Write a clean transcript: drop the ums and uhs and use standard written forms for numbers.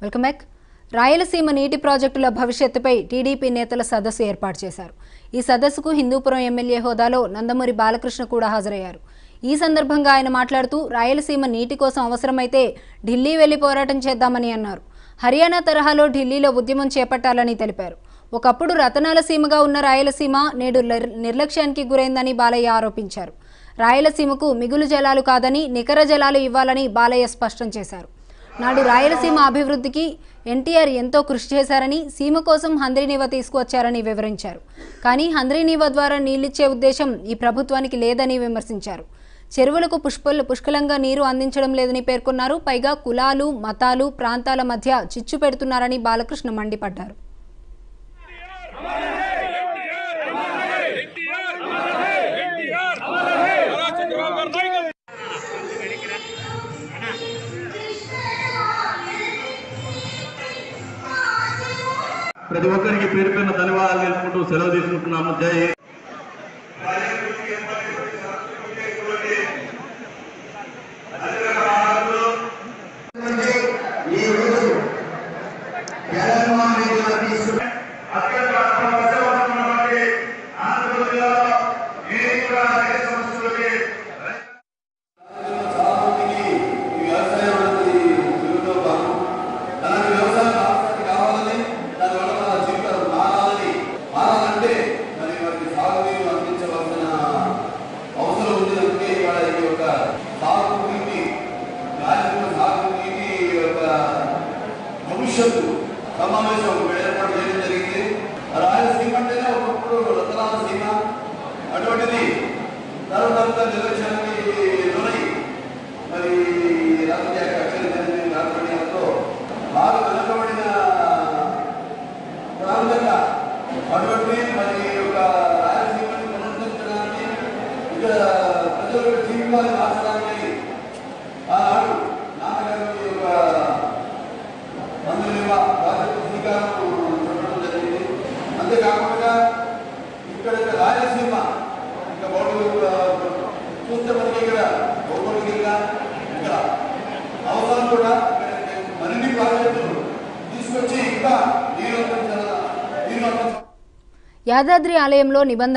Welcome back. Rayalaseema నీటి ప్రాజెక్టుల భవిష్యత్తుపై టీడీపీ నేతల సదస్సు ఏర్పాటు చేశారు. ఈ సదస్సుకు హిందూపురం ఎమ్మెల్యే హోదాలో నందమూరి బాలకృష్ణ కూడా హాజరయ్యారు. ఈ సందర్భంగా ఆయన మాట్లాడుతూ రాయలసీమ నీటి కోసం అవసరమైతే ఢిల్లీ వెళ్లి పోరాటం చేద్దామని అన్నారు. హర్యానా తరహాలో ఢిల్లీలో ఉద్యమం చేపట్టాలని తెలిపారు. ఒకప్పుడు రతనాల సీమగా ఉన్న రాయలసీమ నేడు నిర్లక్ష్యానికి గురైందని బాలయ్య ఆరోపించారు. రాయలసీమకు మిగులు జలాలు కాదని నికర జలాలు ఇవ్వాలని బాలయ్య స్పష్టం చేశారు. నాడు రాయలసీమ అభివృద్ధికి ఎన్టీఆర్ ఎంతో కృషి చేశారని, సీమ కోసం హంద్రీనీవ తీసుకువచ్చారని వివరించారు. కానీ హంద్రీనీవ ద్వారా నీళ్లిచ్చే ఉద్దేశం ఈ ప్రభుత్వానికి లేదని విమర్శించారు. చెరువులకు పుష్కలంగా నీరు అందించడం లేదని పేర్కొన్నారు. పైగా కులాలు, మతాలు, ప్రాంతాల మధ్య చిచ్చు పెడుతున్నారని బాలకృష్ణ మండిపడ్డారు. ప్రతి ఒక్కరికి పేరు పేరున ధన్యవాదాలు తెలుసుకుంటూ సెలవు తీసుకుంటున్నాము. జై భవిష్యత్తు సమావేశం ఏర్పాటు చేయడం జరిగింది. రాయలసీమ అంటేనే ఒకప్పుడు రతనాల సీమ, అటువంటిది తర్వాత నిర్లక్ష్యానికి లోనై మరి రాజకీయ రాజకీయాలతో బాగా వెనుకబడిన ప్రాంతంగా అటువంటి మరి ఒక రాయలసీమని పునరుద్ధరించడానికి, ఇక్కడ ప్రజల జీవితాన్ని మార్చడానికి ఆనాడు నాన్నగారు ఒక అంతేకాకుండా ఇక్కడ రాయలసీమ ఇంకా చూస్తే మనకి ఇక్కడ భౌగోళికంగా ఇక్కడ అవసరం కూడా మరిన్ని ప్రాజెక్టులు తీసుకొచ్చి ఇంకా నీరు యాదాద్రి ఆలయంలో నిబంధన